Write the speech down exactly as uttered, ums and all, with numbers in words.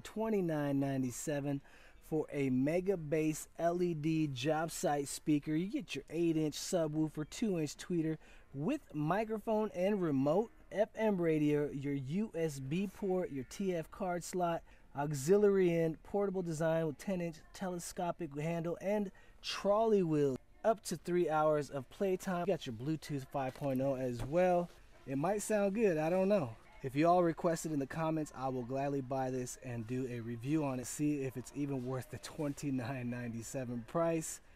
twenty-nine ninety-seven for a mega bass L E D job site speaker. You get your eight inch subwoofer, two inch tweeter with microphone and remote, F M radio, your U S B port, your T F card slot, auxiliary in, portable design with ten inch telescopic handle and trolley wheels. Up to three hours of playtime. You got your Bluetooth five point oh as well. It might sound good, I don't know. If you all request it in the comments, I will gladly buy this and do a review on it, see if it's even worth the twenty-nine ninety-seven price.